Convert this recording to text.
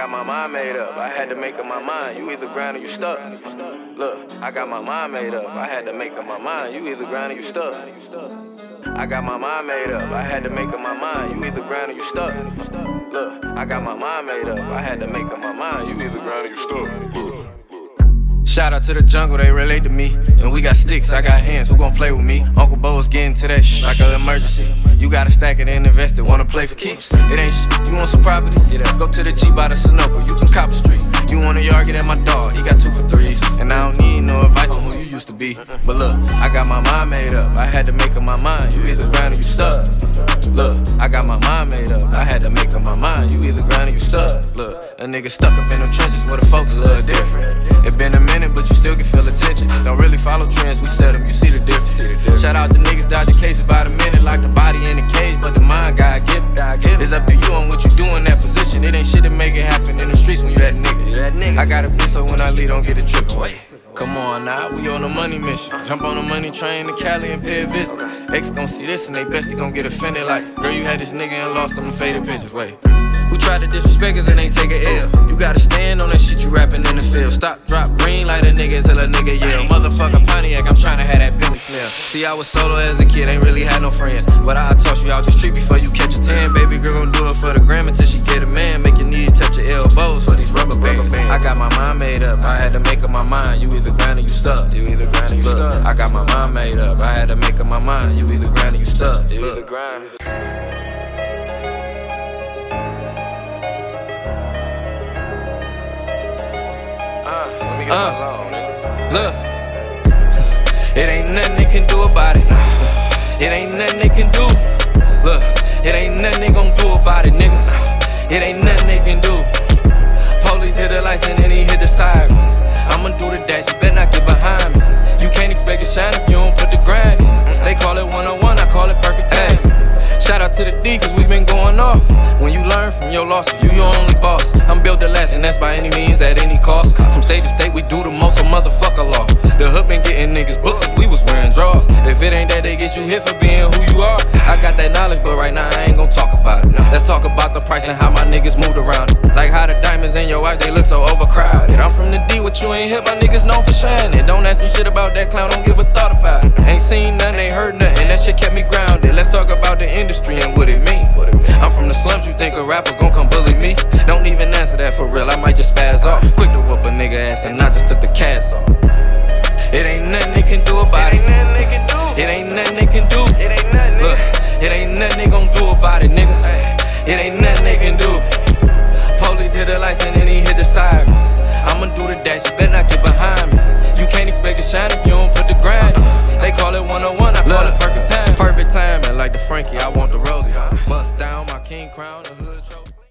got my mind made up. I had to make up my mind. You either grind or you stuck. Look, I got my mind made up. I had to make up my mind. You either grind or you stuck. I got my mind made up. I had to make up my mind. You either grind or you stuck. Look, I got my mind made up. I had to make up my mind. You either grind or you stuck. Shout out to the jungle, they relate to me. And we got sticks, I got hands, who gon' play with me? Uncle Bo's getting to that shit like an emergency. You gotta stack it and invest it, wanna play for keeps. It ain't shit, you want some property? Go to the G by the Sunoco, you can cop a street. You want a yard, get at my dog, he got 2 for 3s. And I don't need no advice on who you used to be. But look, I got my mind made up, I had to make up my mind. You either grind or you stuck. Look, I got my mind made up, I had to make up my mind. You either grind or you stuck. Look, a nigga stuck up in them trenches where the folks a little different. It been a minute, but you still can feel attention. Don't really follow trends, we set them, you see the difference. Shout out to niggas dodging cases by the minute, like the body in the cage, but the mind God give it. It's up to you on what you do in that position. It ain't shit to make it happen in the streets when you that nigga. I got a bitch, so when I leave, don't get it trippin'. Wait, come on now, we on a money mission. Jump on a money train to Cali and pay a visit. Ex gon' see this and they best they gon' get offended. Like, girl, you had this nigga and lost them faded pictures. Wait, who tried to disrespect us and ain't take a L? You gotta stand on that shit you rapping in the field. Stop, drop, green light a nigga till a nigga yell. Motherfucker Pontiac, I'm tryna have that Bentley smell. See, I was solo as a kid, ain't really had no friends. But I'll toss you out the street before you catch a 10. Baby girl gon' do it for the gram until she get a man. Make your knees touch your elbows for these rubber bands. I got my mind made up, I had to make up my mind. You either grind or you stuck. You either grind or you stuck. I got my mind made up, I had to make up my mind. You either grind or you stuck. You either grind. Look, it ain't nothing they can do about it. It ain't nothing they can do. Look, it ain't nothing they gon' do about it, nigga. It ain't nothing they can do. Police hit the lights and then he hit the sirens. I'ma do the dash, you better not get behind me. You can't expect to shine if you don't put the grind in. They call it 101, I call it perfect time. Shout out to the D, cause we been going off. When you learn from your losses, you your only boss. I'm built to last, and that's by any means, at any cost. From state to state, we do the most, so motherfucker law. The hood been getting niggas books since we was wearing drawers. If it ain't that, they get you hit for being who you are. I got that knowledge, but right now I ain't gon' talk about it. Let's talk about the price and how my niggas moved around it. Like how the diamonds in your eyes, they look so overcrowded. I'm from the D, what you ain't hit, my niggas known for shining. Don't ask me shit about that clown, don't give a thought about it. Ain't seen nothing, ain't heard nothing, that shit kept me grounded. Let's talk about the industry and what it mean. I'm from the slums, you think a rapper gon' come bully me? Don't even answer that for real, I might just spaz off. Quick to whoop a nigga ass and I just took the cast off. It ain't nothing they can do about it. It ain't nothing they can do. Look, it ain't nothing they gon' do about it, nigga. It ain't nothing they can do. Police hit the lights and then he hit the sirens. I'ma do the dash, you better not get behind me. You can't expect to shine if you don't put the grind in. They call it 101, I call it perfect time. Perfect timing, like the Frankie, I want the rollie. Bust down my king crown, the hood trophy.